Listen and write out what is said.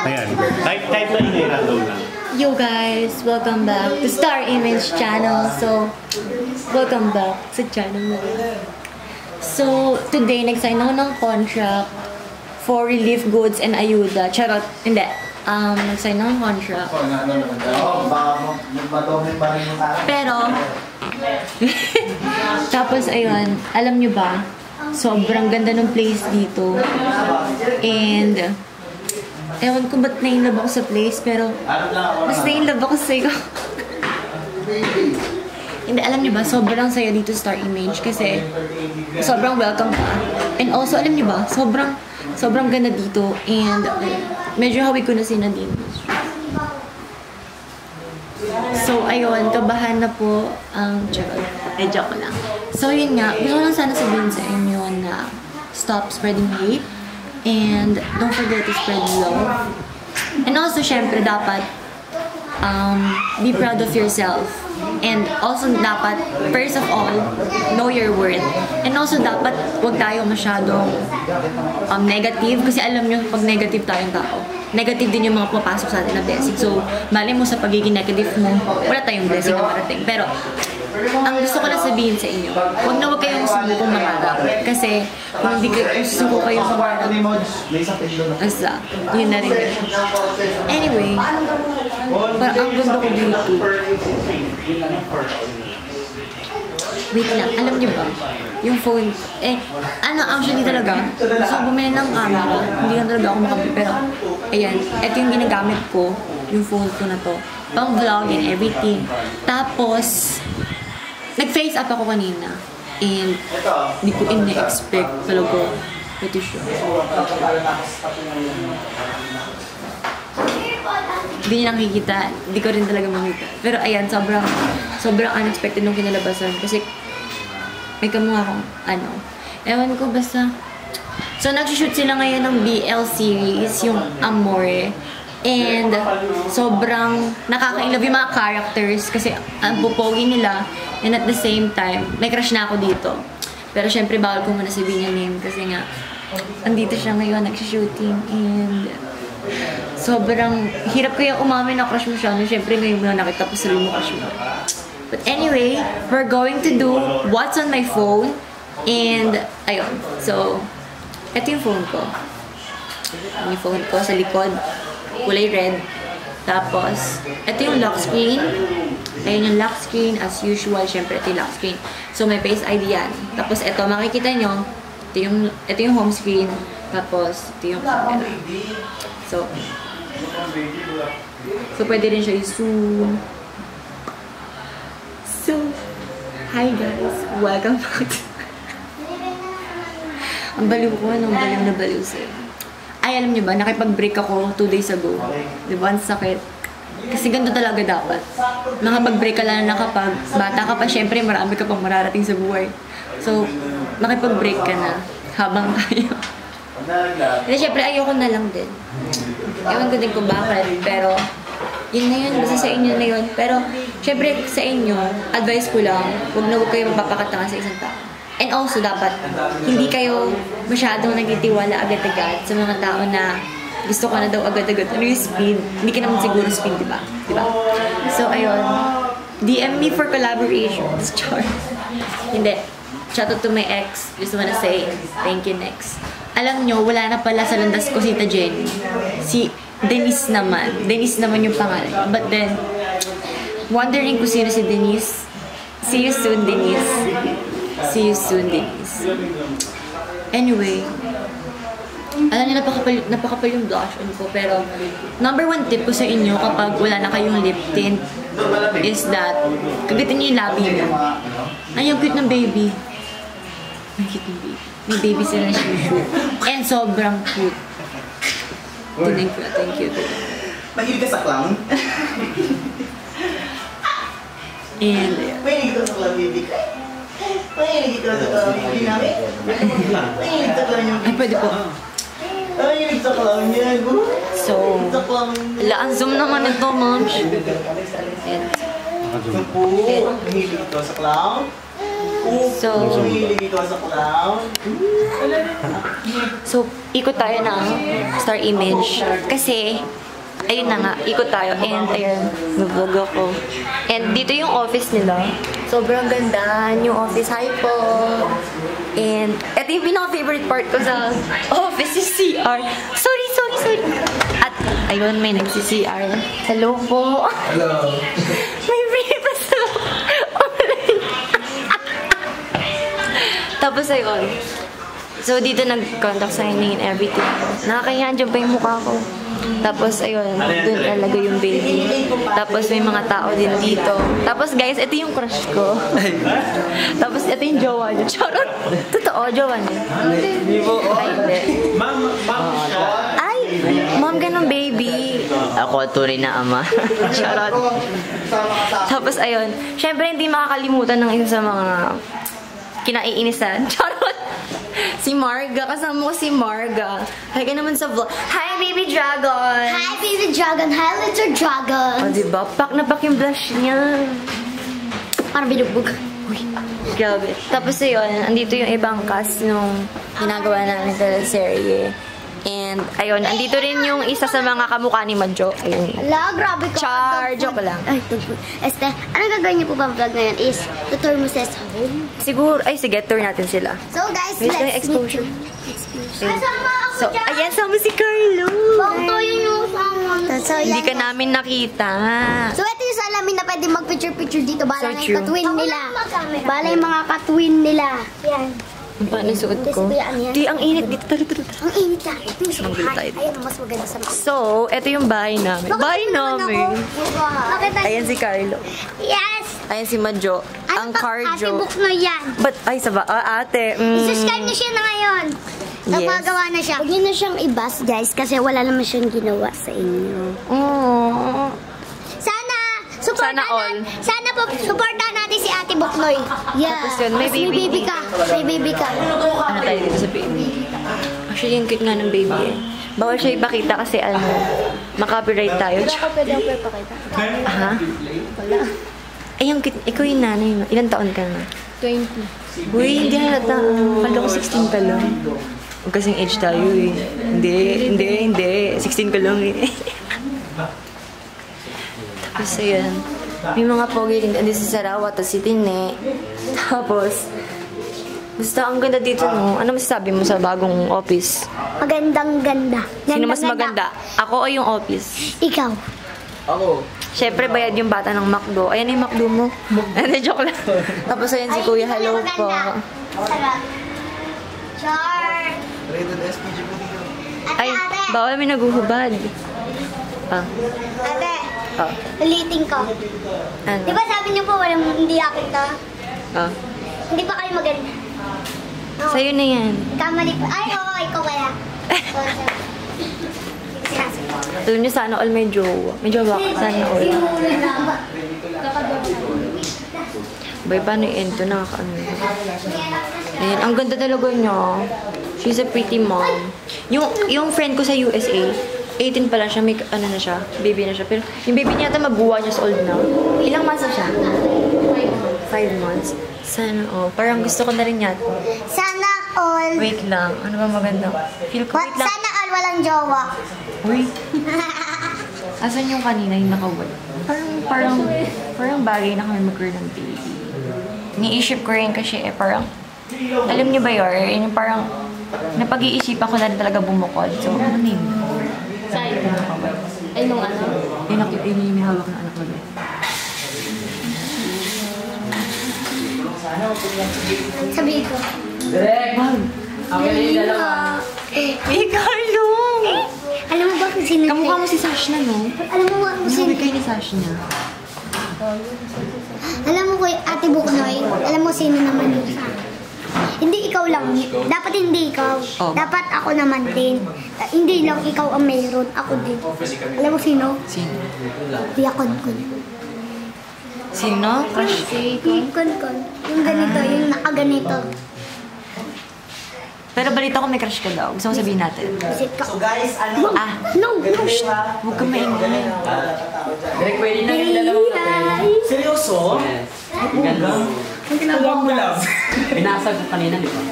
Ayan. Type na ingay random lang. Yo guys, welcome back to Star Image channel. So, welcome back sa channel na. So, today nag-sign ako ng contract for relief goods and ayuda. Charot, hindi. Nag-sign ako ng contract. Pero, tapos ayun, alam nyo ba, sobrang ganda ng place dito. And, ewan ko ba't na-inlove ako sa place, pero mas na-inlove ako sa'yo. Hindi, alam niyo ba, sobrang saya dito Star Image kasi sobrang welcome ka. And also, alam niyo ba, sobrang ganda dito and medyo hawig ko na si Nadine. So, ayun, kabahan na po ang joke ko lang. So, yun nga, gusto ko lang sana sabihin sa inyo na stop spreading hate. And don't forget to spread love. And also, syempre, dapat be proud of yourself. And also, dapat, first of all, know your worth. And also, dapat, huwag tayo masyadong negative. Kasi alam nyo, pag negative tayong tao, negative din yung mga pumapasok sa atin na blessing. So, mali mo sa pagiging negative mo, wala tayong blessing na parating. Pero, ang gusto ko lang sabihin sa inyo, huwag kayong subukong mangarap. Kasi kung hindi kayo susuko kayong mangarap, asa, yun na rin yun. Anyway, parang ang ganda ko dito. Wait lang, alam niyo ba? Yung phone, actually talaga, gusto ko bumili ng camera, hindi lang talaga ako makabili, pero, ayan, ito yung ginagamit ko, yung phone ko na to, pang vlog and everything. Tapos, nag-face up ako kanina, and di ko in-expect talaga ito siya. Hindi niya nakikita, hindi ko rin talaga makita. Pero ayan, sobrang unexpected nung kinalabasan kasi may kamukha akong ewan ko basta. So, nag-shoot sila ngayon ng BL series, yung Amore. And sobrang nakaka-inlove yung mga characters kasi ang pupogi nila and at the same time, may crush na ako dito. Pero syempre bawal ko muna sabihin yung name kasi nga andito siya ngayon, nag-shooting and sobrang hirap kaya umamin na crush mo siya. Syempre ngayon mo na nakita po sa mo crush mo. But anyway, we're going to do what's on my phone and ayun. So, ito yung phone ko. Yung phone ko sa likod. Kulay red. Tapos, ito yung lock screen. Ayun yung lock screen. As usual, syempre, ito yung lock screen. So, may Face ID yan. Tapos, ito, makikita nyo, ito yung home screen. Tapos, ito yung camera. So, pwede rin siya i-zoom. So, hi guys. Welcome back. Ang baliw ko, ang baliw na baliw sa'yo. Ay, alam niyo ba, nakipag-break ako 2 days ago. Diba? Ang sakit. Kasi ganito talaga dapat. Nakapag-break ka lang na kapag bata ka pa, syempre marami ka pang mararating sa buhay. So, makipag-break ka na habang kaya. Kasi syempre, ayoko na lang din. Ewan ko din kung bakit. Pero, yun na yun. Basta sa inyo na yun. Pero, syempre, sa inyo, advice ko lang, huwag kayo magpapakatanga sa isang tao. And also, dapat, hindi kayo masyadong nagtitiwala agad-agad sa mga tao na gusto ka na daw agad-agad. Ano yung speed? Hindi ka naman siguro speed, diba? So, ayun. DM me for collaborations. Char. Hindi. Shout out to my ex. Just wanna say, thank you next. Alam nyo, wala na pala sa landas ko si Jenny. Si Denise naman. Denise naman yung pangalan. But then, wondering kung sino si Denise. See you soon, Denise. See you soon, Denise. Anyway, alam niyo, napakapal yung blush on ko. Pero, number 1 tip ko sa inyo kapag wala na kayong lip tint is that, kagatin niyo yung labi niyo. Ay, yung cute ng baby. Ang cute ng baby. May baby sila na shushu. And sobrang cute. Thank you. Mahilig ka sa clown? And, mahilig ka sa clown, baby. Mahilig ka sa clown, baby namin. Mahilig sa clown yung baby. Ay, pwede po. Mahilig sa clown yan. So, ang zoom naman ito, moms. And, mahilig ka sa clown. Hilig ikaw sa clown. So, ikot tayo ng star image. Kasi, ayun na nga, ikot tayo. And, ayun, nag-vlog ako. And, dito yung office nila. Sobrang ganda. Yung office. Hi po! And, ito yung pinaka-favorite part ko sa office, is CR. Sorry! At, ayun, may nagsi-CR. Hello po! Hello. May breakfast na online. Tapos, ayun. So, dito nag-contact signing and everything. Nakakahiyan, dyan pa yung mukha ko. Tapos, ayun, doon talaga yung baby. Tapos, may mga tao din dito. Tapos, guys, ito yung crush ko. Tapos, ito yung jowa niya. Charot! Totoo, jowa niya. Hindi po. Ay, hindi. Ma'am siya. Ay! Mom ka ng baby. Ako, tunay na ama. Charot. Tapos, ayun. Siyempre, hindi makakalimutan ng isa sa mga kinaiinisan. Charot! Si Marga. Kasama ko si Marga. Hi ka naman sa vlog. Hi, baby dragon! Hi, baby dragon. Hi, little dragon. O, diba? Pak na pak yung blush niya. Parang binugbog. Uy, grabe. Tapos ayun, andito yung ibang cast nung ginagawa namin sa serye. And, ayun, andito rin yung isa sa mga kamukha ni Madjo. Ayun. Ala, grabe ka. Char, joke lang. Ay, ano gagawin niyo po ba vlog ngayon is tutor mo sa home? Siguro, ay sige, tour natin sila. So guys, Wait, let's exposure. meet. Kasama ako So, dyan. ayan, sama si Carlo. Bakto yun yung sama. So, Hindi yan. ka namin nakita. So, ito yung salamin na pwede mag-picture-picture dito. Bala So na true. yung katwin nila. Bala yung mga katwin nila. Yan. Ang paano yung suot ko? Di, ang init dito. Tara. Ang init na. Ito yung Manggol sumahan. tayo dito. Ayan, mas maganda sa mga. So, ito yung bahay namin. Bahay namin. Bakit Ayan si Carlo. Yes! Ayan si Madjo. Ang Ate cardio. book na yan. But, ay, saba. Ate. Subscribe na siya na ngayon. Napagawa na siya. Huwag niyo na siyang ibas, guys, kasi wala naman siyang ginawa sa inyo. Oh. Sana all. Sana po, supportahan natin si Ate Buknoy. Yeah. Tapos yun, may Tapos baby. ka. May baby ka. Ano tayo dito sa baby? Actually, yung cute nga ng baby eh. Bawal siya ipakita kasi ano, makapiright tayo. Pwede ako pakita. Ha? Wala. Ay, yung cute. Ikaw yung nanay mo. Ilan taon ka na? 20. Uy, hindi halata. Kala ko 16 ka lang. Huwag kasing age tayo eh. Hindi. 16 ka lang eh. Tapos ayun, may mga pogi rin. Andi si Sarawa, tapos si Tine. Tapos, basta ang ganda dito, no? Ano masasabi mo sa bagong office? Magandang ganda. Sino mas maganda? Ako o yung office? Ikaw. Ako. Siyempre, bayad yung bata ng McDo. Ayan yung McDo mo. Hindi, joke lang. Tapos ayan si Kuya, hello po. Sarap. Char. Rated SPG po dito. Ay, bawal may naguhubad. Ah, Ate, ah, ulitin ko. ano? Di ba sabi niyo po walang hindi akin to? Ah, Hindi pa kayo maganda. Oo. sa'yo na yan. Kamali pa. Ay, oo, ikaw kaya. Alam niyo, sana all may jowa. May jowa ka, sana all. Bay, paano yung end to? Nakakaano. Ayan, ang ganda talaga niya. She's a pretty mom. Yung friend ko sa USA, 18 pa lang siya, may ano na siya, baby na siya. Pero yung baby niya yata mag-1 years old na. Ilang months na siya? 5 months. Sana, oh. Parang gusto ko na rin yata. Sana all. Wait lang. Ano ba maganda? Feel ko, wait lang. Sana all walang jowa. Uy. Asan yung kanina yung nakawala? Parang bagay na kami mag-girl ng baby. Ni-isip ko rin kasi parang, alam niyo ba yun? Yung parang, napag-iisipan ko na rin talaga bumukod. So, ano na yun? Sa'yo. Ay, nung ano? Yun yung may hawak na anak ko. Sabi ko. Wag. Eh, Carlo! Alam mo ba kung sino? Kamukha mo si Sash na, no? Alam mo ba kung sino? Sabi kayo ni Sash niya. Alam mo ko, Ate Buknoy, alam mo sino naman yun? Hindi ikaw lang. Dapat hindi ikaw. Oh. Dapat ako naman din. Hindi lang ikaw ang mayroon. Ako din. Alam mo sino? Sino? Kuya Konkon. Sino? Crush? Kuya Konkon. Yung ganito, yung nakaganito. Pero balita ko may crush ka daw. Gusto mo sabihin natin? Kasi ka... So guys, ano? Ah, No! shh! Huwag ka maingay. Direk, pwede na yung dalawa natin. Seryoso? Ganda. Ang ginagawa mo lang. Binasag ko kanina, di ba?